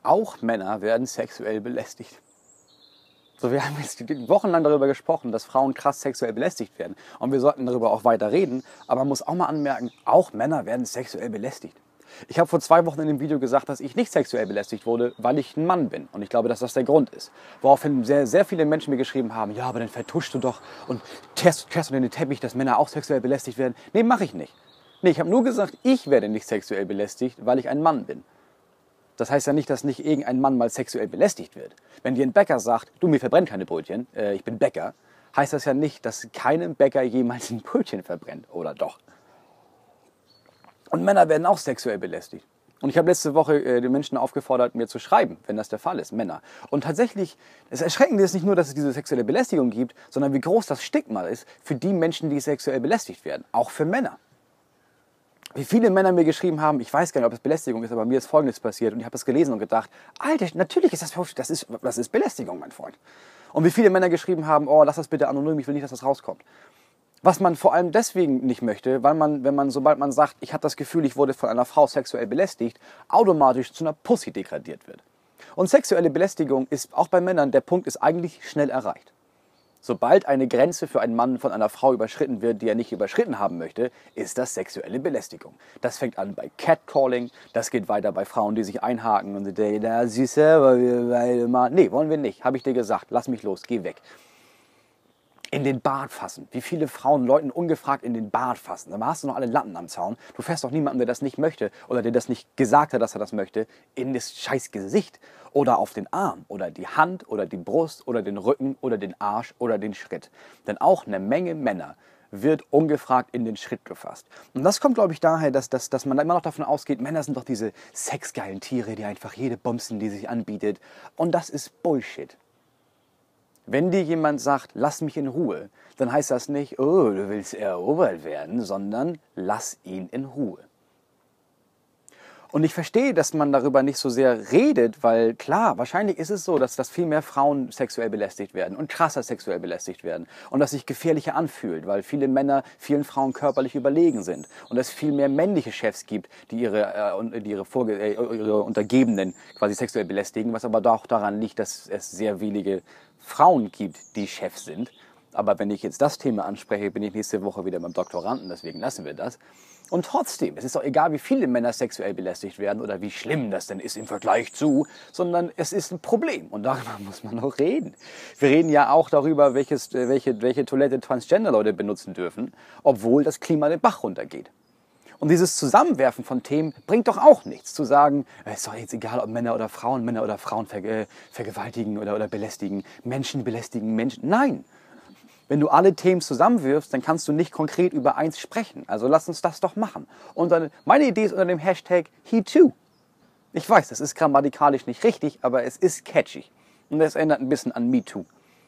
Auch Männer werden sexuell belästigt. So, wir haben jetzt wochenlang darüber gesprochen, dass Frauen krass sexuell belästigt werden. Und wir sollten darüber auch weiter reden. Aber man muss auch mal anmerken, auch Männer werden sexuell belästigt. Ich habe vor 2 Wochen in dem Video gesagt, dass ich nicht sexuell belästigt wurde, weil ich ein Mann bin. Und ich glaube, dass das der Grund ist. Woraufhin sehr, sehr viele Menschen mir geschrieben haben, ja, aber dann vertuschst du doch und kehrst du in den Teppich, dass Männer auch sexuell belästigt werden. Nee, mache ich nicht. Nee, ich habe nur gesagt, ich werde nicht sexuell belästigt, weil ich ein Mann bin. Das heißt ja nicht, dass nicht irgendein Mann mal sexuell belästigt wird. Wenn dir ein Bäcker sagt, du, mir verbrennt keine Brötchen, ich bin Bäcker, heißt das ja nicht, dass keinem Bäcker jemals ein Brötchen verbrennt, oder doch? Und Männer werden auch sexuell belästigt. Und ich habe letzte Woche die Menschen aufgefordert, mir zu schreiben, wenn das der Fall ist, Männer. Und tatsächlich, das Erschreckende ist nicht nur, dass es diese sexuelle Belästigung gibt, sondern wie groß das Stigma ist für die Menschen, die sexuell belästigt werden. Auch für Männer. Wie viele Männer mir geschrieben haben, ich weiß gar nicht, ob es Belästigung ist, aber mir ist Folgendes passiert. Und ich habe das gelesen und gedacht, Alter, natürlich ist das ist Belästigung, mein Freund. Und wie viele Männer geschrieben haben, oh, lass das bitte anonym, ich will nicht, dass das rauskommt. Was man vor allem deswegen nicht möchte, weil sobald man sagt, ich habe das Gefühl, ich wurde von einer Frau sexuell belästigt, automatisch zu einer Pussy degradiert wird. Und sexuelle Belästigung ist auch bei Männern, der Punkt ist eigentlich schnell erreicht. Sobald eine Grenze für einen Mann von einer Frau überschritten wird, die er nicht überschritten haben möchte, ist das sexuelle Belästigung. Das fängt an bei Catcalling, das geht weiter bei Frauen, die sich einhaken und denken, na süße, aber wir beide mal. Nee, wollen wir nicht, habe ich dir gesagt, lass mich los, geh weg. In den Bart fassen. Wie viele Frauen Leuten ungefragt in den Bart fassen? Dann hast du noch alle Latten am Zaun. Du fährst doch niemanden, der das nicht möchte oder der das nicht gesagt hat, dass er das möchte, in das scheiß Gesicht oder auf den Arm oder die Hand oder die Brust oder den Rücken oder den Arsch oder den Schritt. Denn auch eine Menge Männer wird ungefragt in den Schritt gefasst. Und das kommt, glaube ich, daher, dass man immer noch davon ausgeht, Männer sind doch diese sexgeilen Tiere, die einfach jede bumsen, die sich anbietet. Und das ist Bullshit. Wenn dir jemand sagt, lass mich in Ruhe, dann heißt das nicht, oh, du willst erobert werden, sondern lass ihn in Ruhe. Und ich verstehe, dass man darüber nicht so sehr redet, weil klar, wahrscheinlich ist es so, dass viel mehr Frauen sexuell belästigt werden und krasser sexuell belästigt werden und dass sich gefährlicher anfühlt, weil viele Männer vielen Frauen körperlich überlegen sind und es viel mehr männliche Chefs gibt, die ihre Untergebenen quasi sexuell belästigen, was aber auch daran liegt, dass es sehr wenige Frauen gibt, die Chefs sind. Aber wenn ich jetzt das Thema anspreche, bin ich nächste Woche wieder beim Doktoranden, deswegen lassen wir das. Und trotzdem, es ist doch egal, wie viele Männer sexuell belästigt werden oder wie schlimm das denn ist im Vergleich zu, sondern es ist ein Problem und darüber muss man noch reden. Wir reden ja auch darüber, welche Toilette Transgender-Leute benutzen dürfen, obwohl das Klima den Bach runtergeht. Und dieses Zusammenwerfen von Themen bringt doch auch nichts. Zu sagen, es ist doch jetzt egal, ob Männer oder Frauen vergewaltigen oder belästigen, Menschen belästigen Menschen. Nein! Wenn du alle Themen zusammenwirfst, dann kannst du nicht konkret über eins sprechen. Also lass uns das doch machen. Und dann, meine Idee ist unter dem Hashtag #HeToo. Ich weiß, das ist grammatikalisch nicht richtig, aber es ist catchy. Und das erinnert ein bisschen an MeToo.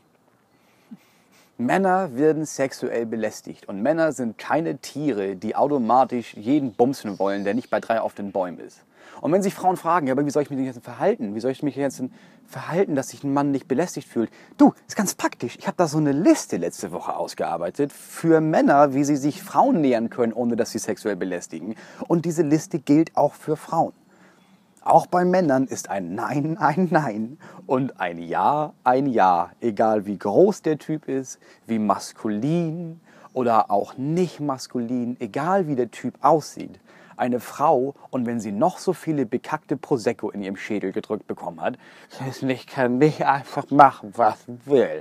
Männer werden sexuell belästigt. Und Männer sind keine Tiere, die automatisch jeden bumsen wollen, der nicht bei 3 auf den Bäumen ist. Und wenn sich Frauen fragen, ja, aber wie soll ich mich denn jetzt verhalten? Wie soll ich mich jetzt verhalten, dass sich ein Mann nicht belästigt fühlt? Du, ist ganz praktisch. Ich habe da so eine Liste letzte Woche ausgearbeitet für Männer, wie sie sich Frauen nähern können, ohne dass sie sexuell belästigen. Und diese Liste gilt auch für Frauen. Auch bei Männern ist ein Nein ein Nein und ein Ja ein Ja. Egal wie groß der Typ ist, wie maskulin oder auch nicht maskulin, egal wie der Typ aussieht. Eine Frau, und wenn sie noch so viele bekackte Prosecco in ihrem Schädel gedrückt bekommen hat, kann nicht einfach machen, was will.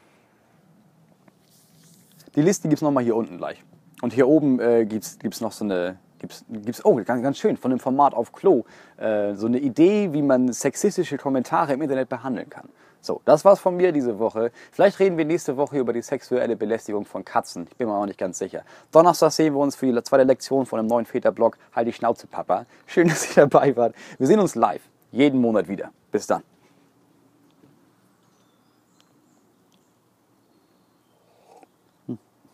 Die Liste gibt es nochmal hier unten gleich. Und hier oben gibt's noch so eine, oh, ganz schön, von dem Format auf Klo, so eine Idee, wie man sexistische Kommentare im Internet behandeln kann. So, das war's von mir diese Woche. Vielleicht reden wir nächste Woche über die sexuelle Belästigung von Katzen. Ich bin mir auch nicht ganz sicher. Donnerstag sehen wir uns für die zweite Lektion von dem neuen Väterblog. Halt die Schnauze, Papa. Schön, dass ihr dabei wart. Wir sehen uns live. Jeden Monat wieder. Bis dann.